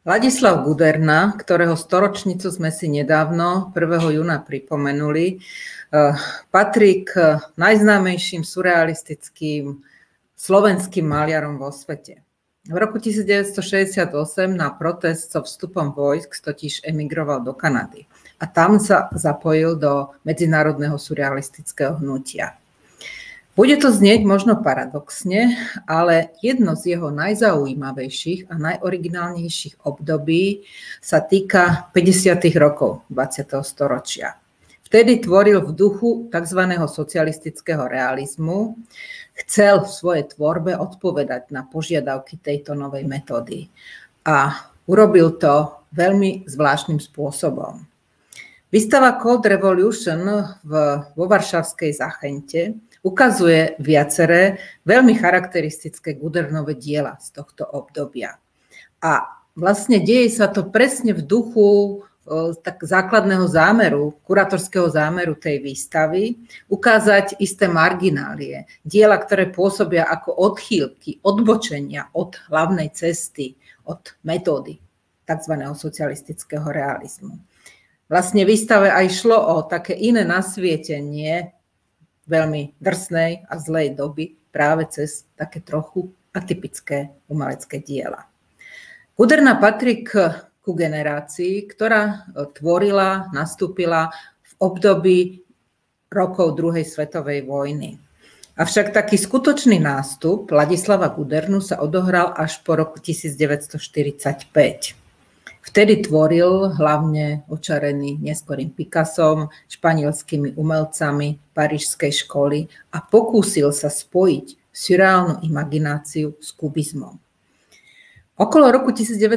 Ladislav Guderna, ktorého storočnicu sme si nedávno 1. júna pripomenuli, patrí k najznámejším surrealistickým slovenským maliarom vo svete. V roku 1968 na protest so vstupom vojsk totiž emigroval do Kanady a tam sa zapojil do medzinárodného surrealistického hnutia. Bude to znieť možno paradoxne, ale jedno z jeho najzaujímavejších a najoriginálnejších období sa týka 50. rokov 20. storočia. Vtedy tvoril v duchu tzv. Socialistického realizmu, chcel v svojej tvorbe odpovedať na požiadavky tejto novej metódy a urobil to veľmi zvláštnym spôsobom. Výstava Cold Revolution vo varšavskej Zachente ukazuje viaceré veľmi charakteristické Gudernove diela z tohto obdobia. A vlastne deje sa to presne v duchu tak základného zámeru, kurátorského zámeru tej výstavy, ukázať isté marginálie, diela, ktoré pôsobia ako odchýlky, odbočenia od hlavnej cesty, od metódy tzv. Socialistického realizmu. Vlastne výstave aj šlo o také iné nasvietenie veľmi drsnej a zlej doby práve cez také trochu atypické umelecké diela. Guderna patrí ku generácii, ktorá tvorila, nastúpila v období rokov druhej svetovej vojny. Avšak taký skutočný nástup Ladislava Gudernu sa odohral až po roku 1945. Vtedy tvoril hlavne očarený neskorým Picassom, španielskými umelcami parížskej školy a pokúsil sa spojiť surreálnu imagináciu s kubizmom. Okolo roku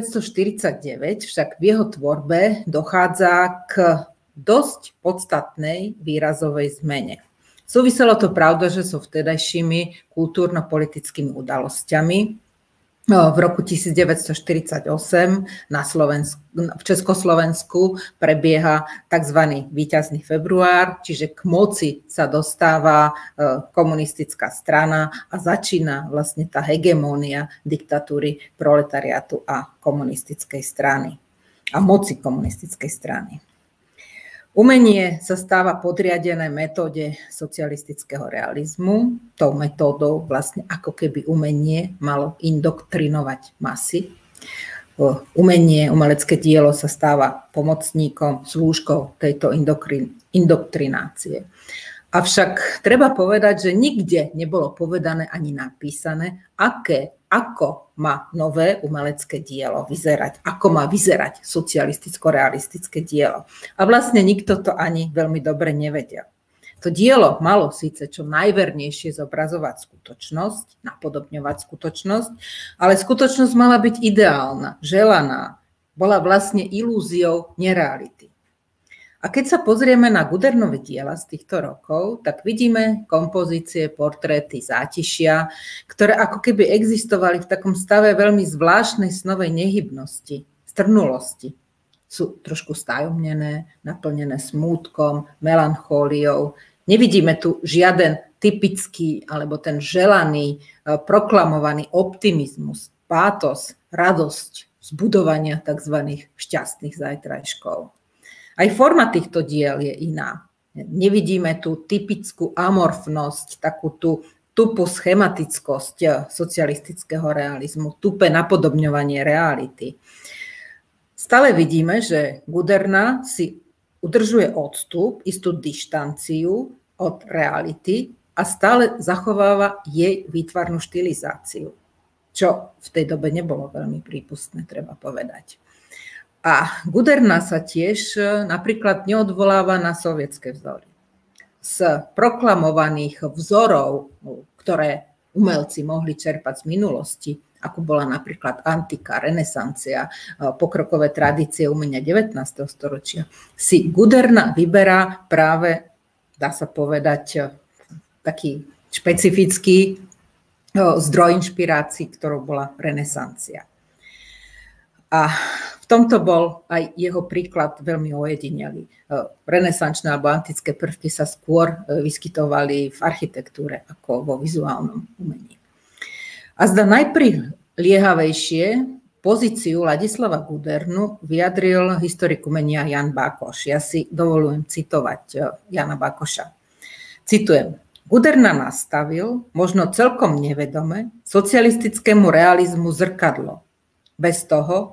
1949 však v jeho tvorbe dochádza k dosť podstatnej výrazovej zmene. Súviselo to pravda, že so vtedajšími kultúrno-politickými udalosťami. V roku 1948 v Československu prebieha tzv. Víťazný február, čiže k moci sa dostáva komunistická strana a začína vlastne tá hegemónia diktatúry proletariátu a komunistickej strany a moci komunistickej strany. Umenie sa stáva podriadené metóde socialistického realizmu. Tou metódou vlastne ako keby umenie malo indoktrinovať masy. Umelecké dielo sa stáva pomocníkom, slúžkou tejto indoktrinácie. Avšak treba povedať, že nikde nebolo povedané ani napísané, ako má nové umelecké dielo vyzerať, ako má vyzerať socialisticko-realistické dielo. A vlastne nikto to ani veľmi dobre nevedel. To dielo malo síce čo najvernejšie zobrazovať skutočnosť, napodobňovať skutočnosť, ale skutočnosť mala byť ideálna, želaná, bola vlastne ilúziou nereality. A keď sa pozrieme na Gudernove diela z týchto rokov, tak vidíme kompozície, portréty, zátišia, ktoré ako keby existovali v takom stave veľmi zvláštnej snovej nehybnosti, strnulosti. Sú trošku stajomnené, naplnené smútkom, melanchóliou. Nevidíme tu žiaden typický alebo ten želaný, proklamovaný optimizmus, pátos, radosť z budovania tzv. Šťastných zajtrajškov. Aj forma týchto diel je iná. Nevidíme tú typickú amorfnosť, takú tú tupú schematickosť socialistického realizmu, tupé napodobňovanie reality. Stále vidíme, že Guderna si udržuje odstup, istú dištanciu od reality a stále zachováva jej výtvarnú štilizáciu, čo v tej dobe nebolo veľmi prípustné, treba povedať. A Guderna sa tiež napríklad neodvoláva na sovietské vzory. Z proklamovaných vzorov, ktoré umelci mohli čerpať z minulosti, ako bola napríklad antika, renesancia, pokrokové tradície umenia 19. storočia, si Guderna vyberá práve, dá sa povedať, taký špecifický zdroj inšpirácií, ktorou bola renesancia. A v tomto bol aj jeho príklad veľmi ojedinelý. Renesančné alebo antické prvky sa skôr vyskytovali v architektúre ako vo vizuálnom umení. A zda najpriliehavejšie pozíciu Ladislava Gudernu vyjadril historik umenia Jan Bakoš. Ja si dovolujem citovať Jana Bakoša. Citujem. Guderna nastavil, možno celkom nevedome, socialistickému realizmu zrkadlo. Bez toho,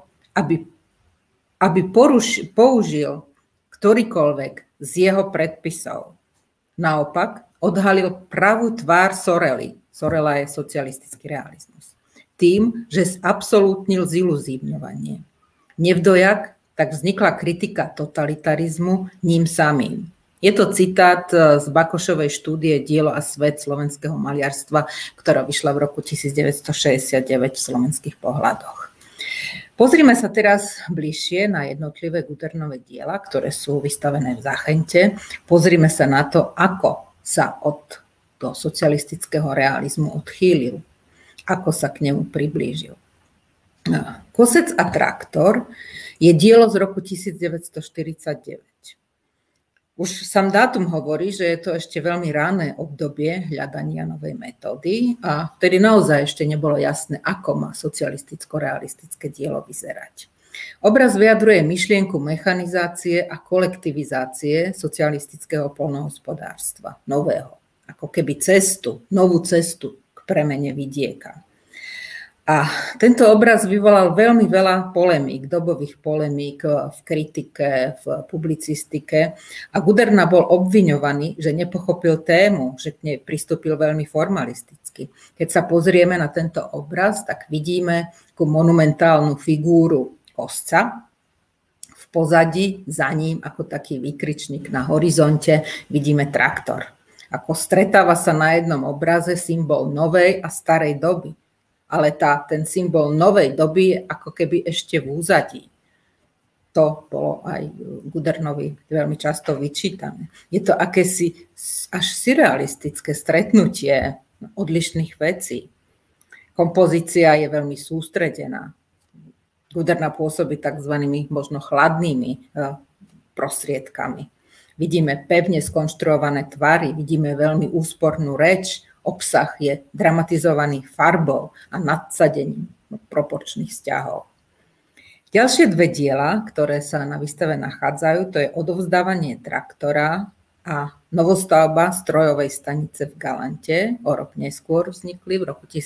aby použil ktorýkoľvek z jeho predpisov. Naopak, odhalil pravú tvár Sorely. Sorela je socialistický realizmus. Tým, že absolútnil ziluzívňovanie. Nevdojak, tak vznikla kritika totalitarizmu ním samým. Je to citát z Bakošovej štúdie Dielo a svet slovenského maliarstva, ktorá vyšla v roku 1969 v Slovenských pohľadoch. Pozrime sa teraz bližšie na jednotlivé Gudernové diela, ktoré sú vystavené v Záchente. Pozrime sa na to, ako sa od toho socialistického realizmu odchýlil, ako sa k nemu priblížil. Kosec a traktor je dielo z roku 1949. Už sám dátum hovorí, že je to ešte veľmi rané obdobie hľadania novej metódy a vtedy naozaj ešte nebolo jasné, ako má socialisticko-realistické dielo vyzerať. Obraz vyjadruje myšlienku mechanizácie a kolektivizácie socialistického poľnohospodárstva, nového, ako keby novú cestu k premene vidieka. A tento obraz vyvolal veľmi veľa polemík, dobových polemík v kritike, v publicistike a Guderna bol obviňovaný, že nepochopil tému, že k nej pristúpil veľmi formalisticky. Keď sa pozrieme na tento obraz, tak vidíme takú monumentálnu figúru kosca, v pozadí za ním ako taký výkričník na horizonte vidíme traktor. Ako stretáva sa na jednom obraze symbol novej a starej doby. Ale ten symbol novej doby je ako keby ešte v úzadí. To bolo aj Gudernovi veľmi často vyčítané. Je to akési až surrealistické stretnutie odlišných vecí. Kompozícia je veľmi sústredená. Guderna pôsobí takzvanými možno chladnými prostriedkami. Vidíme pevne skonštruované tvary, vidíme veľmi úspornú reč, obsah je dramatizovaný farbou a nadsadením proporčných vzťahov. Ďalšie dve diela, ktoré sa na výstave nachádzajú, to je Odovzdávanie traktora a Novostavba strojovej stanice v Galante. O rok neskôr vznikli, v roku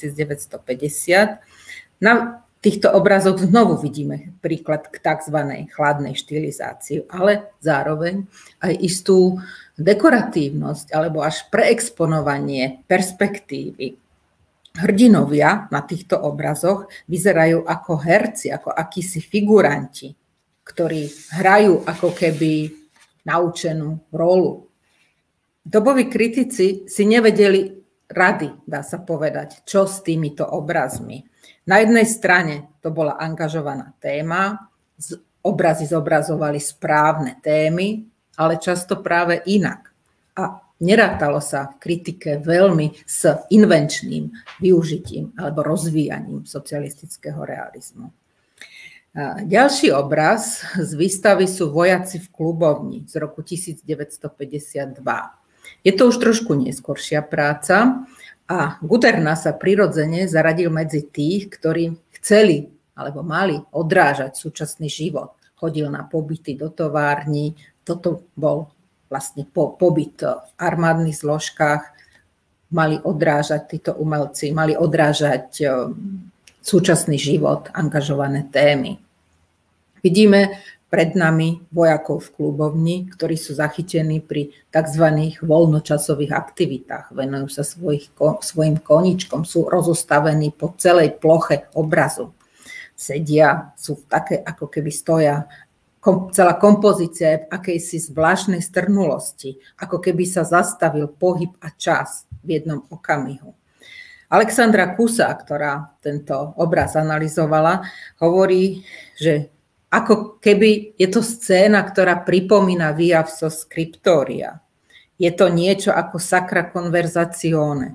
1950. Na týchto obrazoch znovu vidíme príklad k tzv. Chladnej štilizácii, ale zároveň aj istú dekoratívnosť alebo až preexponovanie perspektívy. Hrdinovia na týchto obrazoch vyzerajú ako herci, ako akísi figuranti, ktorí hrajú ako keby naučenú rolu. Doboví kritici si nevedeli rady, dá sa povedať, čo s týmito obrazmi. Na jednej strane to bola angažovaná téma, obrazy zobrazovali správne témy, ale často práve inak. A nerátalo sa v kritike veľmi s invenčným využitím alebo rozvíjaním socialistického realizmu. Ďalší obraz z výstavy sú Vojaci v klubovni z roku 1952. Je to už trošku neskoršia práca a Guderna sa prirodzene zaradil medzi tých, ktorí chceli alebo mali odrážať súčasný život. Chodil na pobyty do tovární. Toto bol vlastne pobyt v armádnych zložkách. Mali odrážať títo umelci, mali odrážať súčasný život, angažované témy. Vidíme pred nami vojakov v klubovni, ktorí sú zachytení pri tzv. Voľnočasových aktivitách. Venujú sa svojim koničkom, sú rozostavení po celej ploche obrazu. Sedia, sú také, ako keby stoja. Celá kompozícia je v akejsi zvláštnej strnulosti, ako keby sa zastavil pohyb a čas v jednom okamihu. Alexandra Kusa, ktorá tento obraz analyzovala, hovorí, že ako keby je to scéna, ktorá pripomína Via so Scriptoria. Je to niečo ako Sacra Conversazione.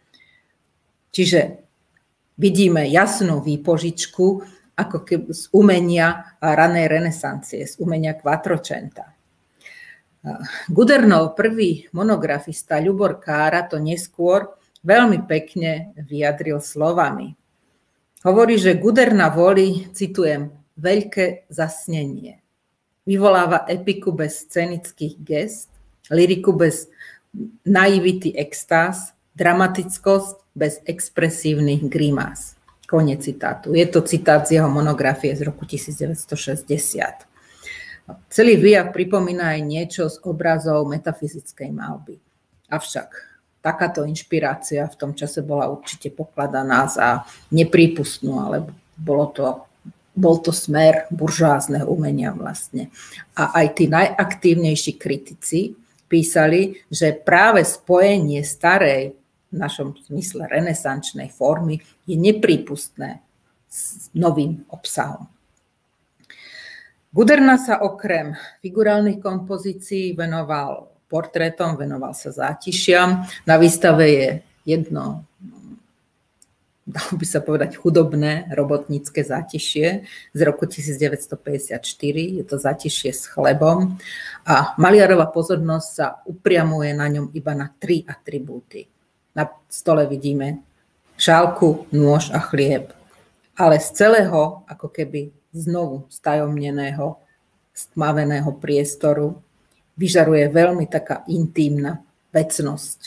Čiže vidíme jasnú výpožičku ako keby z umenia ranej renesancie, z umenia Quattrocenta. Gudernov prvý monografista Ľubor Kára to neskôr veľmi pekne vyjadril slovami. Hovorí, že Guderna volí, citujem, veľké zasnenie. Vyvoláva epiku bez scenických gest, lyriku bez naivity extáz, dramatickosť bez expresívnych grimás. Koniec citátu. Je to citát z jeho monografie z roku 1960. Celý výjav pripomína aj niečo z obrazov metafyzickej malby. Avšak takáto inšpirácia v tom čase bola určite pokladaná za neprípustnú, ale bol to smer buržoázneho umenia vlastne. A aj tí najaktívnejší kritici písali, že práve spojenie starej, v našom zmysle renesančnej formy, je neprípustné s novým obsahom. Guderna sa okrem figurálnych kompozícií venoval portrétom, venoval sa zátišiam. Na výstave je jedno, dalo by sa povedať, chudobné robotnícke zátišie z roku 1954. Je to zátišie s chlebom a maliarova pozornosť sa upriamuje na ňom iba na 3 atribúty. Na stole vidíme šálku, nôž a chlieb. Ale z celého, ako keby znovu stajomneného, stmaveného priestoru vyžaruje veľmi taká intímna vecnosť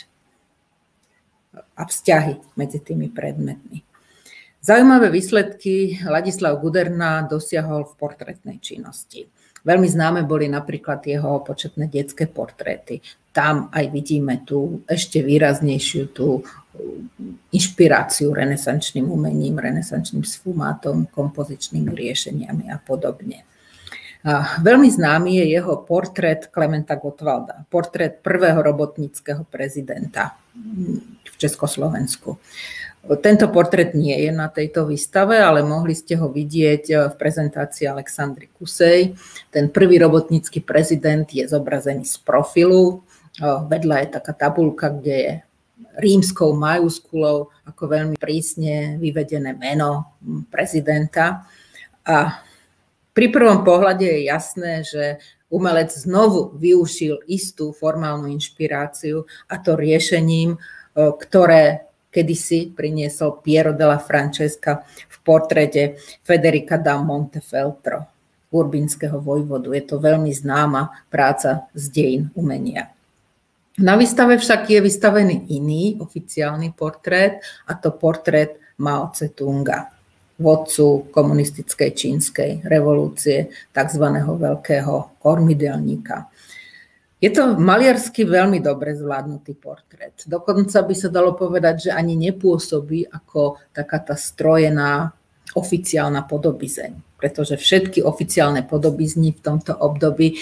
a vzťahy medzi tými predmetmi. Zaujímavé výsledky Ladislav Guderna dosiahol v portrétnej činnosti. Veľmi známe boli napríklad jeho početné detské portréty. Tam aj vidíme tú ešte výraznejšiu tú inšpiráciu renesančným umením, renesančným sfumátom, kompozičnými riešeniami a podobne. A veľmi známy je jeho portrét Klementa Gottwalda, portrét prvého robotníckeho prezidenta v Československu. Tento portrét nie je na tejto výstave, ale mohli ste ho vidieť v prezentácii Alexandry Kusej. Ten prvý robotnícky prezident je zobrazený z profilu. Vedľa je taká tabuľka, kde je rímskou majuskulou ako veľmi prísne vyvedené meno prezidenta. A pri prvom pohľade je jasné, že umelec znovu využil istú formálnu inšpiráciu, a to riešením, ktoré kedysi priniesol Piero della Francesca v portréte Federica da Montefeltro, urbínskeho vojvodu. Je to veľmi známa práca z dejín umenia. Na výstave však je vystavený iný oficiálny portrét, a to portrét Mao Tse-tunga, vodcu komunistickej čínskej revolúcie, tzv. Veľkého kormidelníka. Je to maliarsky veľmi dobre zvládnutý portrét. Dokonca by sa dalo povedať, že ani nepôsobí ako taká tá strojená oficiálna podobizeň, pretože všetky oficiálne podobizny v tomto období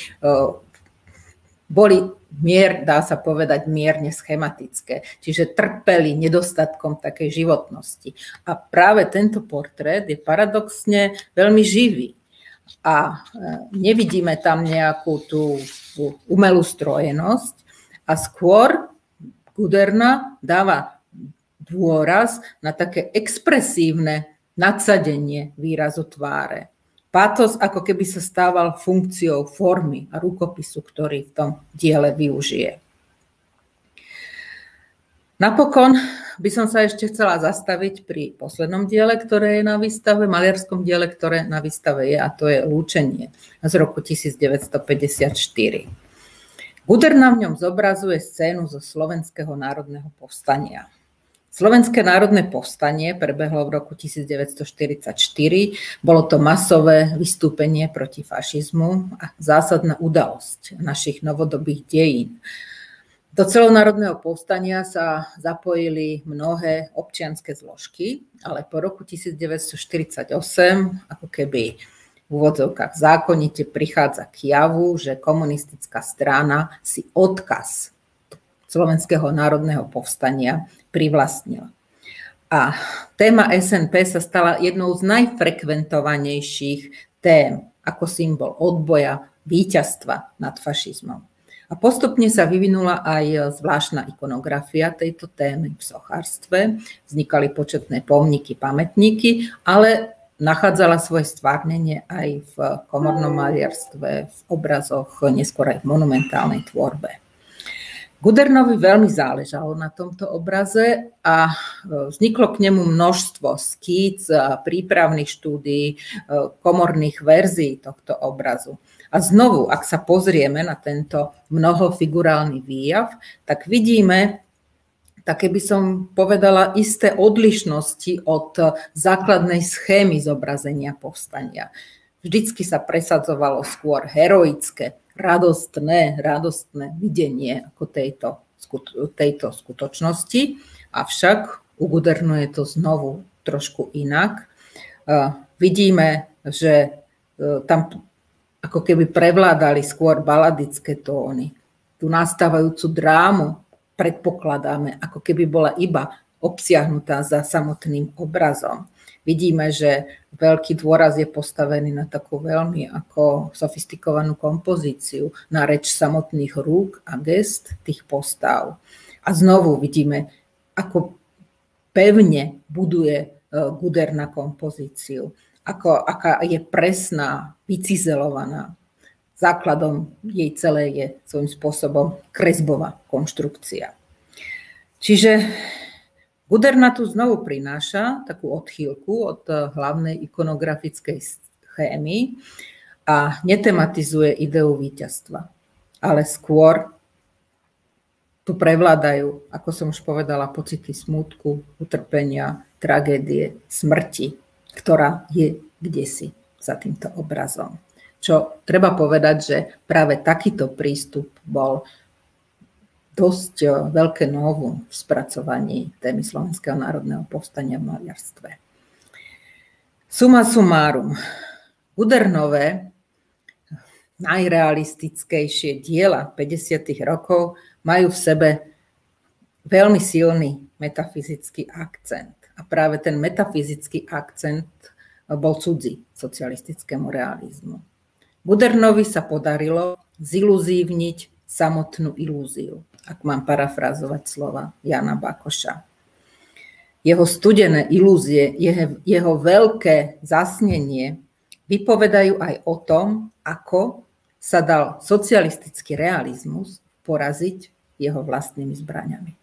boli dá sa povedať, mierne schematické, čiže trpeli nedostatkom takej životnosti. A práve tento portrét je paradoxne veľmi živý. A nevidíme tam nejakú tú umelú strojenosť a skôr Guderna dáva dôraz na také expresívne nadsadenie výrazu tváre. Pátos ako keby sa stával funkciou formy a rukopisu, ktorý v tom diele využije. Napokon by som sa ešte chcela zastaviť pri poslednom diele, ktoré je na výstave, maliarskom diele, ktoré na výstave je, a to je Lúčenie z roku 1954. Guderna v ňom zobrazuje scénu zo Slovenského národného povstania. Slovenské národné povstanie prebehlo v roku 1944. Bolo to masové vystúpenie proti fašizmu a zásadná udalosť našich novodobých dejín. Do celonárodného povstania sa zapojili mnohé občianske zložky, ale po roku 1948 ako keby v úvodzovkách zákonite prichádza k javu, že komunistická strana si odkaz Slovenského národného povstania privlastnila. A téma SNP sa stala jednou z najfrekventovanejších tém ako symbol odboja, víťazstva nad fašizmom. A postupne sa vyvinula aj zvláštna ikonografia tejto témy v sochárstve. Vznikali početné pomníky, pamätníky, ale nachádzala svoje stvárnenie aj v komornom maliarstve, v obrazoch, neskôr aj v monumentálnej tvorbe. Gudernovi veľmi záležalo na tomto obraze a vzniklo k nemu množstvo skíc, prípravných štúdií, komorných verzií tohto obrazu. A znovu, ak sa pozrieme na tento mnohofigurálny výjav, tak vidíme, také by som povedala, isté odlišnosti od základnej schémy zobrazenia povstania. Vždycky sa presadzovalo skôr heroické, radostné videnie ako tejto skutočnosti, avšak u Gudernu je to znovu trošku inak. Vidíme, že tam ako keby prevládali skôr baladické tóny. Tú nastávajúcu drámu predpokladáme, ako keby bola iba obsiahnutá za samotným obrazom. Vidíme, že veľký dôraz je postavený na takú veľmi ako sofistikovanú kompozíciu, na reč samotných rúk a gest tých postav. A znovu vidíme, ako pevne buduje Guderna kompozíciu, aká je presná, vycizelovaná. Základom jej celé je svojím spôsobom kresbová konštrukcia. Čiže Guderna tu znovu prináša takú odchýlku od hlavnej ikonografickej schémy a netematizuje ideu víťazstva, ale skôr tu prevládajú, ako som už povedala, pocity smútku, utrpenia, tragédie, smrti, ktorá je kdesi za týmto obrazom. Čo treba povedať, že práve takýto prístup bol dosť veľké novum v spracovaní témy Slovenského národného povstania v maliarstve. Suma sumárum. Gudernové najrealistickejšie diela 50. rokov majú v sebe veľmi silný metafyzický akcent. A práve ten metafyzický akcent bol cudzí socialistickému realizmu. Gudernovi sa podarilo ziluzívniť samotnú ilúziu, ak mám parafrázovať slova Jana Bakoša. Jeho studené ilúzie, jeho veľké zasnenie vypovedajú aj o tom, ako sa dal socialistický realizmus poraziť jeho vlastnými zbraňami.